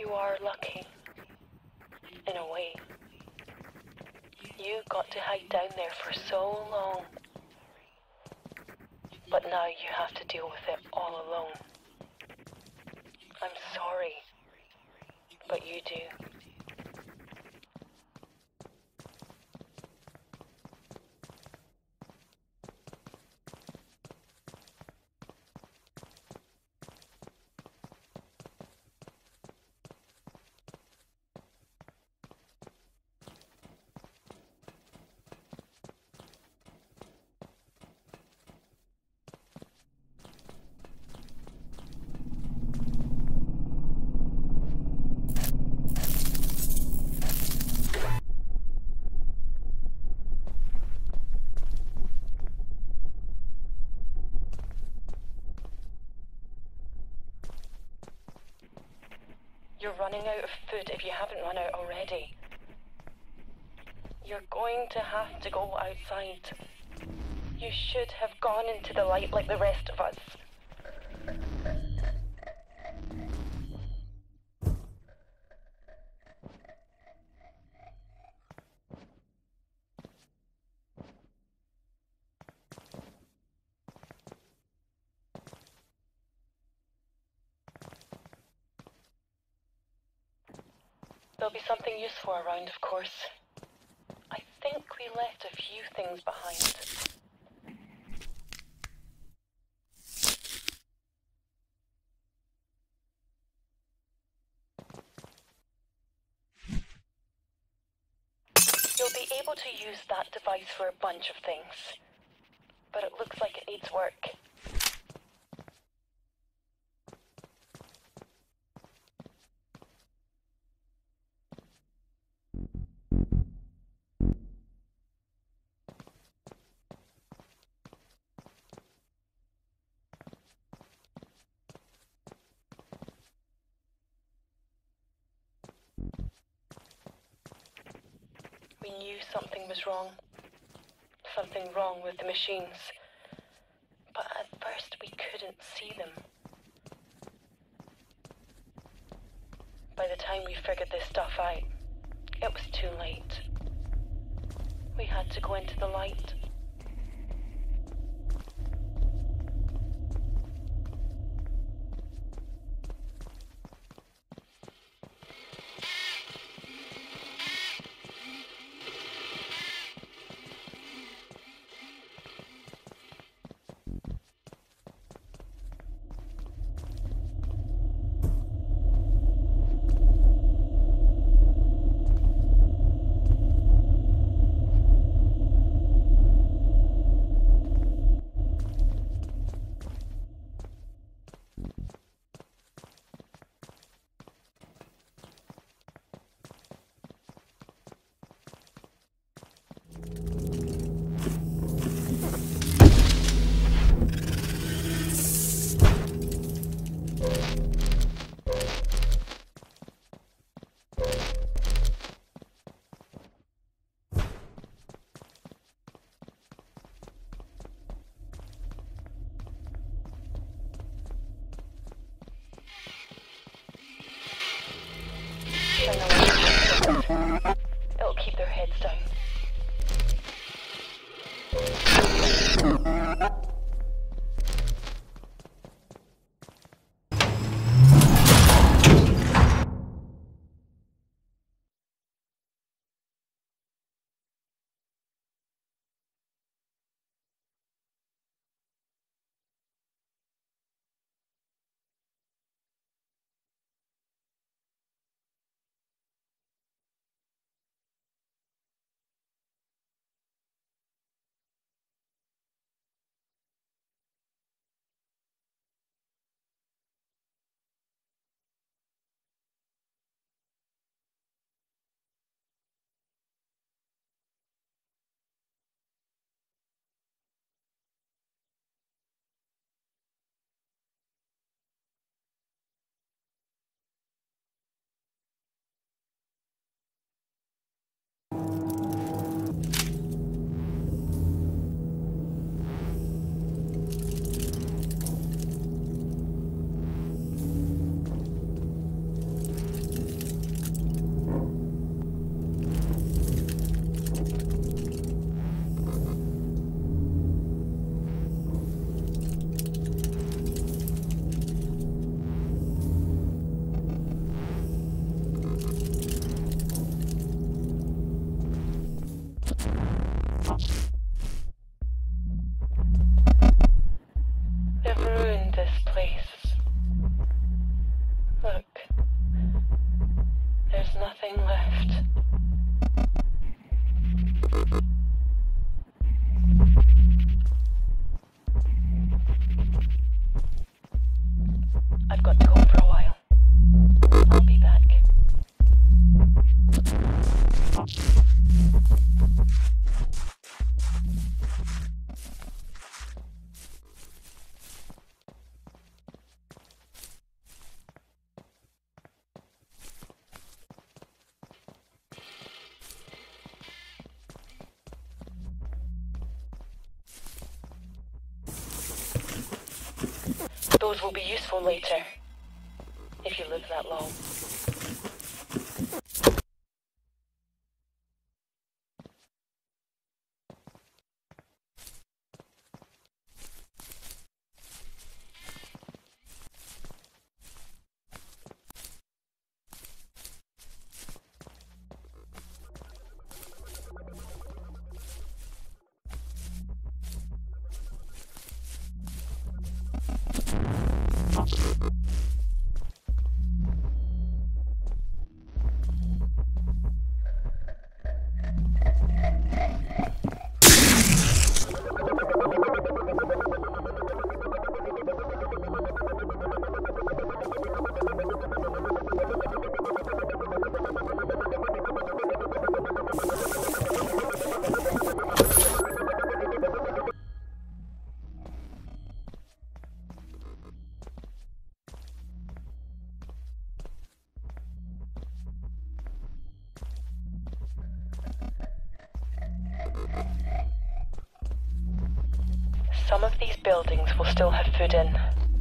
You are lucky. In a way. You got to hide down there for so long. But now you have to deal with it all alone. I'm sorry, but you do. You're running out of food if you haven't run out already. You're going to have to go outside. You should have gone into the light like the rest of us. There'll be something useful around, of course. I think we left a few things behind. You'll be able to use that device for a bunch of things. But it looks like it needs work. We knew something was wrong. Something wrong with the machines. But at first we couldn't see them. By the time we figured this stuff out, it was too late. We had to go into the light. It'll keep their heads down. They've ruined this place. Look. There's nothing left. I've got to go for a while. I'll be back. Those will be useful later, if you live that long. Some of these buildings will still have food in.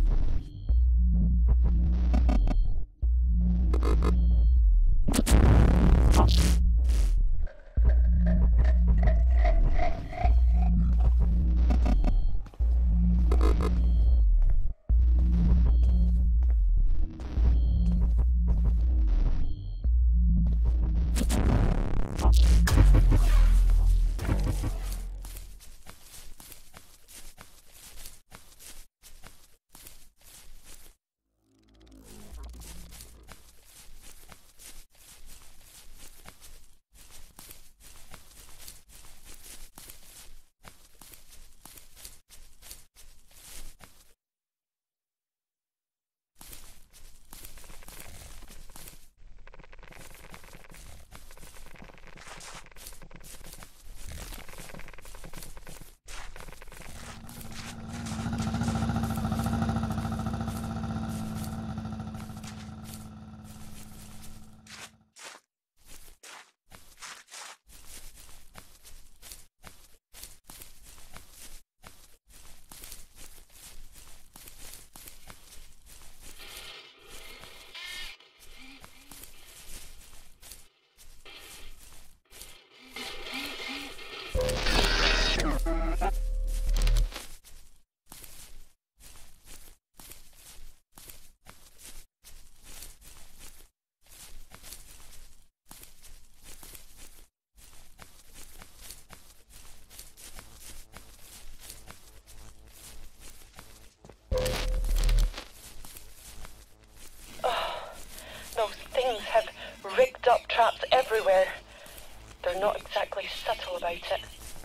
Those things have rigged up traps everywhere. They're not exactly subtle about it.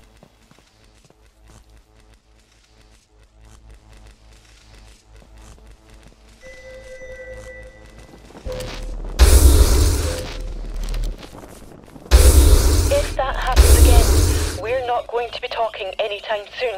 If that happens again, we're not going to be talking anytime soon.